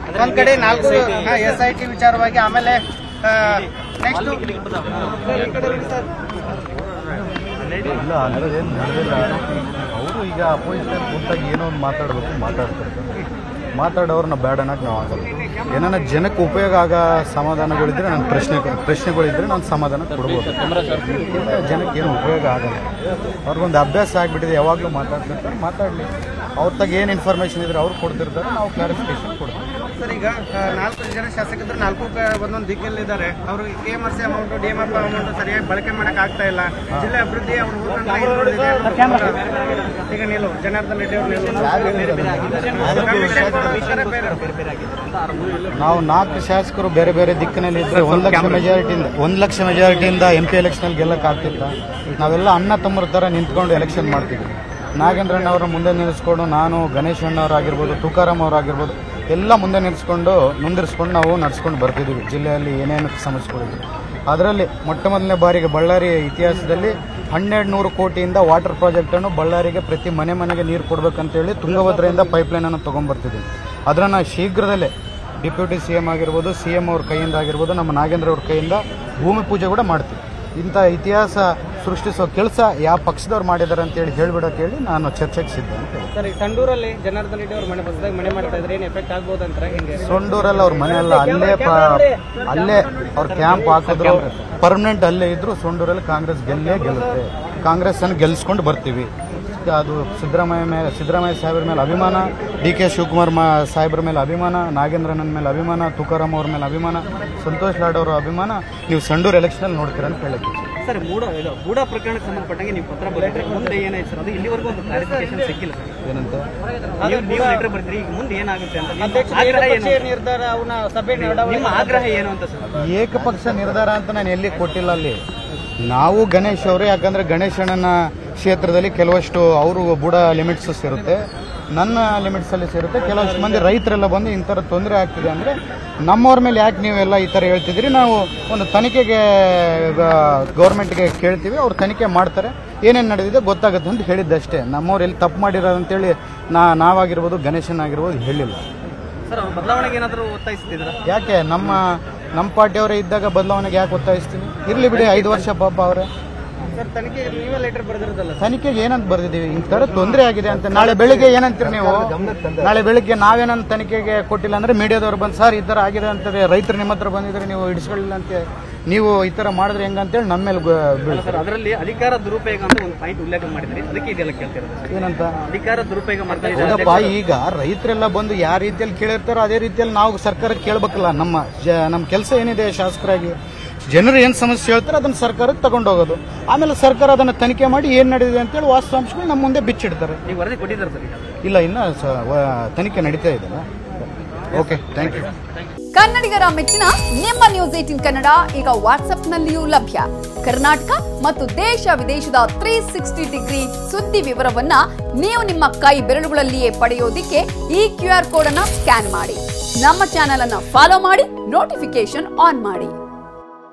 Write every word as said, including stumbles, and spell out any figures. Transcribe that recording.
ಒಂದ್ ಕಡೆ ನಾಲ್ಕು ಎಸ್ ಐ ಟಿ ವಿಚಾರವಾಗಿ ಆಮೇಲೆ ನೆಕ್ಸ್ಟ್ ಇಲ್ಲ ಅನ್ನೋದೇನು ನಡೆದಿಲ್ಲ. ಅವರು ಈಗ ಅಪೋಸಿಷನ್ ಕೂತಾಗ ಏನೋ ಒಂದು ಮಾತಾಡಬೇಕು ಮಾತಾಡ್ತಿರ್ತಾರೆ. ಮಾತಾಡೋರನ್ನ ಬ್ಯಾಡ್ ಅನ್ನೋಕೆ ನಾವು ಆಗಲ್ಲ. ಏನಾರ ಜನಕ್ಕೆ ಉಪಯೋಗ ಆಗೋ ಸಮಾಧಾನಗಳಿದ್ರೆ ನನ್ನ ಪ್ರಶ್ನೆ ಪ್ರಶ್ನೆಗಳಿದ್ರೆ ನಾನು ಸಮಾಧಾನ ಕೊಡ್ಬೋದು. ಜನಕ್ಕೆ ಏನು ಉಪಯೋಗ ಆಗಲ್ಲ. ಅವ್ರಿಗೊಂದು ಅಭ್ಯಾಸ ಆಗಿಬಿಟ್ಟಿದೆ, ಯಾವಾಗಲೂ ಮಾತಾಡ್ತಿರ್ತಾರೆ. ಮಾತಾಡಲಿ. ಅವ್ರ ತಾಗ ಏನು ಇನ್ಫಾರ್ಮೇಷನ್ ಇದ್ರೆ ಅವ್ರು ಕೊಡ್ತಿರ್ತಾರೆ, ನಾವು ಕ್ಲಾರಿಫಿಕೇಶನ್ ಕೊಡ್ತೀವಿ. ಸರ್, ಈಗ ನಾಲ್ಕು ಜನ ಶಾಸಕರು ನಾಲ್ಕು ಒಂದೊಂದು ದಿಕ್ಕಲ್ಲಿದ್ದಾರೆ. ಅವ್ರಿಗೆ K M R C amount D M F amount ಸರಿಯಾಗಿ ಬಳಕೆ ಮಾಡಕ್ ಆಗ್ತಾ ಇಲ್ಲ. ಜಿಲ್ಲೆ ಅಭಿವೃದ್ಧಿ ಅವರು ಈಗ ನಿಲ್ಲು ಜನಾರ್ದನ್ ರೆಡ್ಡಿ ಅವರು ನಾವು ನಾಲ್ಕು ಶಾಸಕರು ಬೇರೆ ಬೇರೆ ದಿಕ್ಕಿನಲ್ಲಿ ಇದ್ರೆ ಒಂದು ಲಕ್ಷ ಮೆಜಾರಿಟಿಯಿಂದ ಒಂದು ಲಕ್ಷ ಮೆಜಾರಿಟಿಯಿಂದ ಎಂ ಪಿ ಎಲೆಕ್ಷನ್ ಗೆಲ್ಲಕ್ಕೆ ಆಗ್ತಿಲ್ಲ. ನಾವೆಲ್ಲ ಅಣ್ಣ ತಮ್ಮರ ಥರ ನಿಂತ್ಕೊಂಡು ಎಲೆಕ್ಷನ್ ಮಾಡ್ತೀವಿ. ನಾಗೇಂದ್ರಣ್ಣ ಅವರ ಮುಂದೆ ನಿಲ್ಲಿಸ್ಕೊಂಡು ನಾನು ಗಣೇಶ್ ಅಣ್ಣವರಾಗಿರ್ಬೋದು, ತುಕಾರಾಮ್ ಅವರಾಗಿರ್ಬೋದು ಎಲ್ಲ ಮುಂದೆ ನಿಲ್ಲಿಸ್ಕೊಂಡು ಮುಂದಿರಿಸ್ಕೊಂಡು ನಾವು ನಡ್ಸ್ಕೊಂಡು ಬರ್ತಿದ್ದೀವಿ. ಜಿಲ್ಲೆಯಲ್ಲಿ ಏನೇನು ಸಮಸ್ಯೆಗಳಿದೆ ಅದರಲ್ಲಿ ಮೊಟ್ಟ ಮೊದಲನೇ ಬಾರಿಗೆ ಬಳ್ಳಾರಿ ಇತಿಹಾಸದಲ್ಲಿ ಹನ್ನೆರಡು ನೂರು ಕೋಟಿಯಿಂದ ವಾಟರ್ ಪ್ರಾಜೆಕ್ಟನ್ನು ಬಳ್ಳಾರಿಗೆ ಪ್ರತಿ ಮನೆ ಮನೆಗೆ ನೀರು ಕೊಡಬೇಕಂತೇಳಿ ತುಂಗಭದ್ರೆಯಿಂದ ಪೈಪ್ಲೈನನ್ನು ತೊಗೊಂಡ್ಬರ್ತಿದ್ದೀವಿ. ಅದನ್ನು ಶೀಘ್ರದಲ್ಲೇ ಡಿಪ್ಯೂಟಿ ಸಿ ಎಂ ಆಗಿರ್ಬೋದು, ಸಿ ಎಂ ಅವ್ರ ಕೈಯಿಂದ ಆಗಿರ್ಬೋದು, ನಮ್ಮ ನಾಗೇಂದ್ರ ಅವ್ರ ಕೈಯಿಂದ ಭೂಮಿ ಪೂಜೆ ಕೂಡ ಮಾಡ್ತೀವಿ. ಇಂಥ ಇತಿಹಾಸ ಸೃಷ್ಟಿಸೋ ಕೆಲಸ ಯಾವ ಪಕ್ಷದವ್ರು ಮಾಡಿದ್ದಾರೆ ಅಂತೇಳಿ ಹೇಳ್ಬಿಡೋಕೆ ಹೇಳಿ ನಾನು ಚರ್ಚೆಗೆ ಸಿದ್ಧ ಅಂತ ಹೇಳಿ. ಸರ್, ಸಂಡೂರಲ್ಲಿ ಜನಾರ್ದನ್ ರೆಡ್ಡಿ ಅವ್ರ ಮನೆ ಬಸ್ದಾಗ ಮನೆ ಮಾಡ್ತಾ ಇದ್ರೆ ಏನು ಎಫೆಕ್ಟ್ ಆಗ್ಬೋದು ಅಂತ ಹೆಂಗೆ? ಸೊಂಡೂರಲ್ಲಿ ಅವ್ರ ಮನೆ ಅಲ್ಲ, ಅಲ್ಲೇ ಅಲ್ಲೇ ಅವ್ರ ಕ್ಯಾಂಪ್ ಹಾಕಿದ್ರು, ಪರ್ಮನೆಂಟ್ ಅಲ್ಲೇ ಇದ್ರು. ಸೊಂಡೂರಲ್ಲಿ ಕಾಂಗ್ರೆಸ್ ಗೆಲ್ಲೇ ಗೆಲ್ಲುತ್ತೆ. ಕಾಂಗ್ರೆಸ್ ಅನ್ನು ಗೆಲ್ಲಿಸ್ಕೊಂಡು ಬರ್ತೀವಿ. ಅದು ಸಿದ್ದರಾಮಯ್ಯ ಮೇಲೆ ಸಿದ್ದರಾಮಯ್ಯ ಸಾಹೇಬ್ರ ಮೇಲೆ ಅಭಿಮಾನ, ಡಿ ಕೆ ಶಿವಕುಮಾರ್ ಮಾ ಸಾಹೇಬ್ರ ಮೇಲೆ ಅಭಿಮಾನ, ನಾಗೇಂದ್ರಣ್ಣನ ಮೇಲೆ ಅಭಿಮಾನ, ತುಕಾರಾಮ್ ಅವ್ರ ಮೇಲೆ ಅಭಿಮಾನ, ಸಂತೋಷ್ ಲಾಡ್ ಅವರ ಅಭಿಮಾನ. ನೀವು ಸಂಡೂರು ಎಲೆಕ್ಷನ್ ನೋಡ್ತೀರ ಅಂತ ಹೇಳಕ್ಕೆ. ಸರ್, ಮೂಡ ಮೂಡ ಪ್ರಕರಣಕ್ಕೆ ಸಂಬಂಧಪಟ್ಟಂಗೆ ನೀವು ಪತ್ರ ಬರೀತೀರಿ. ಮುಂದೆ ಏನಾಯ್ತು ಸರ್? ಅದು ಇಲ್ಲಿವರೆಗೂ ಒಂದು ಕ್ಲಾರಿಫಿಕೇಶನ್ ಸಿಕ್ಕಿಲ್ಲ ಸರ್. ಏನಂತ ನೀವು ಲೆಟರ್ ಬರ್ತೀರಿ, ಈಗ ಮುಂದೆ ಏನಾಗುತ್ತೆ ಅಂತ ನಿರ್ಧಾರ ಅವನ ಸಭೆ ನಿಮ್ಮ ಆಗ್ರಹ ಏನು ಅಂತ ಸರ್? ಏಕಪಕ್ಷ ನಿರ್ಧಾರ ಅಂತ ನಾನು ಎಲ್ಲಿ ಕೊಟ್ಟಿಲ್ಲ. ಅಲ್ಲಿ ನಾವು ಗಣೇಶ್ ಅವರು, ಯಾಕಂದ್ರೆ ಗಣೇಶ್ ಅಣ್ಣನ ಕ್ಷೇತ್ರದಲ್ಲಿ ಕೆಲವಷ್ಟು ಅವರು ಬುಡ ಲಿಮಿಟ್ಸ್ ಇರುತ್ತೆ, ನನ್ನ ಲಿಮಿಟ್ಸ್ ಅಲ್ಲಿ ಸೇರುತ್ತೆ. ಕೆಲವಷ್ಟು ಮಂದಿ ರೈತರೆಲ್ಲ ಬಂದು ಇಂಥರ ತೊಂದರೆ ಆಗ್ತಿದೆ ಅಂದ್ರೆ ನಮ್ಮವ್ರ ಮೇಲೆ ಯಾಕೆ ನೀವೆಲ್ಲ ಈ ಥರ ಹೇಳ್ತಿದ್ರಿ, ನಾವು ಒಂದು ತನಿಖೆಗೆ ಗೌರ್ಮೆಂಟ್ಗೆ ಕೇಳ್ತೀವಿ, ಅವ್ರು ತನಿಖೆ ಮಾಡ್ತಾರೆ, ಏನೇನು ನಡೆದಿದೆ ಗೊತ್ತಾಗುತ್ತೆ ಅಂತ ಹೇಳಿದ್ದಷ್ಟೇ. ನಮ್ಮವ್ರು ಎಲ್ಲಿ ತಪ್ಪು ಮಾಡಿರೋದಂತೇಳಿ ನಾ ನಾವಾಗಿರ್ಬೋದು ಗಣೇಶನ್ ಆಗಿರ್ಬೋದು ಹೇಳಿಲ್ಲ. ಸರ್, ಅವ್ರು ಬದಲಾವಣೆಗೆ ಏನಾದರೂ ಒತ್ತಾಯಿಸ್ತಿದ್ರ? ಯಾಕೆ ನಮ್ಮ ನಮ್ಮ ಪಾರ್ಟಿಯವರೇ ಇದ್ದಾಗ ಬದಲಾವಣೆಗೆ ಯಾಕೆ ಒತ್ತಾಯಿಸ್ತೀನಿ? ಇರ್ಲಿ ಬಿಡಿ, ಐದು ವರ್ಷ ಪಾಪ ಅವರೇ. ಸರ್, ತನಿಖೆಗೆ ನೀವೇ ಲೆಟರ್ ಬರೆದಿರೋದಲ್ಲ? ತನಿಖೆಗೆ ಏನಂತ ಬರ್ದಿದ್ದೀವಿ, ಈ ಥರ ತೊಂದರೆ ಆಗಿದೆ ಅಂತ. ನಾಳೆ ಬೆಳಿಗ್ಗೆ ಏನಂತೀರಿ ನೀವು? ನಾಳೆ ಬೆಳಿಗ್ಗೆ ನಾವೇನಂತ ತನಿಖೆಗೆ ಕೊಟ್ಟಿಲ್ಲ ಅಂದ್ರೆ ಮೀಡಿಯಾದವ್ರು ಬಂದು ಸರ್ ಈ ಥರ ಆಗಿದೆ ಅಂತಾರೆ, ರೈತರು ನಿಮ್ಮ ಹತ್ರ ಬಂದಿದ್ರೆ ನೀವು ಹಿಡಿಸ್ಕೊಳ್ಳಿಲ್ಲ ಅಂತ ನೀವು ಈ ಥರ ಮಾಡಿದ್ರೆ ಹೆಂಗಂತೇಳಿ ನಮ್ಮ ಮೇಲೆ ಬೀಳ್ತಾರೆ. ಅದರಲ್ಲಿ ಅಧಿಕಾರ ದುರುಪಯೋಗ ಅಂತ ಒಂದು ಪಾಯಿಂಟ್ ಉಲ್ಲೇಖ ಮಾಡಿದ್ರಿ, ಅದಕ್ಕೆ ಇದೆಲ್ಲ ಕೇಳ್ತಿರೋದು. ಏನಂತ ಅಧಿಕಾರ ದುರುಪಯೋಗ ಮಾಡ್ತಾ ಹೌದಪ್ಪ. ಈಗ ರೈತರೆಲ್ಲ ಬಂದು ಯಾವ ರೀತಿಯಲ್ಲಿ ಕೇಳಿರ್ತಾರೋ ಅದೇ ರೀತಿಯಲ್ಲಿ ನಾವು ಸರ್ಕಾರಕ್ಕೆ ಕೇಳಬೇಕಲ್ಲ. ನಮ್ಮ ನಮ್ಮ ಕೆಲಸ ಏನಿದೆ ಶಾಸಕರಾಗಿ, ಜನರು ಏನು ಸಮಸ್ಯೆ ಹೇಳ್ತಾರೆ ಅದನ್ನು ಸರ್ಕಾರಕ್ಕೆ ತಗೊಂಡೋಗೋದು. ಆಮೇಲೆ ಸರ್ಕಾರ ಅದನ್ನು ತನಿಖೆ ಮಾಡಿ ಏನು ನಡೆದಿದೆ ಅಂತೇಳಿ ವಾಸ್ತವಾಂಶಗಳು ನಮ್ಮ ಮುಂದೆ ಬಿಚ್ಚಿಡ್ತಾರೆ. ನೀವು ವರದಿ ಕೊಟ್ಟಿದ್ದಾರೆ ಸರ್? ಇಲ್ಲ, ಇನ್ನು ತನಿಖೆ ನಡೀತಾ ಇದೆ. Okay, thank you. ಕನ್ನಡಿಗರ ಮೆಚ್ಚಿನ ನಿಮ್ಮ ನ್ಯೂಸ್ ಏಟೀನ್ ಕನ್ನಡ ಈಗ ವಾಟ್ಸ್ಆಪ್ನಲ್ಲಿಯೂ ಲಭ್ಯ. ಕರ್ನಾಟಕ ಮತ್ತು ದೇಶ ವಿದೇಶದ ತ್ರೀ ಸಿಕ್ಸ್ಟಿ ಡಿಗ್ರಿ ಸುದ್ದಿ ವಿವರವನ್ನ ನೀವು ನಿಮ್ಮ ಕೈ ಬೆರಳುಗಳಲ್ಲಿಯೇ ಪಡೆಯೋದಿಕ್ಕೆ ಈ ಕ್ಯೂ ಆರ್ ಕೋಡ್ ಅನ್ನ ಸ್ಕ್ಯಾನ್ ಮಾಡಿ. ನಮ್ಮ ಚಾನೆಲ್ ಅನ್ನ ಫಾಲೋ ಮಾಡಿ, ನೋಟಿಫಿಕೇಶನ್ ಆನ್ ಮಾಡಿ.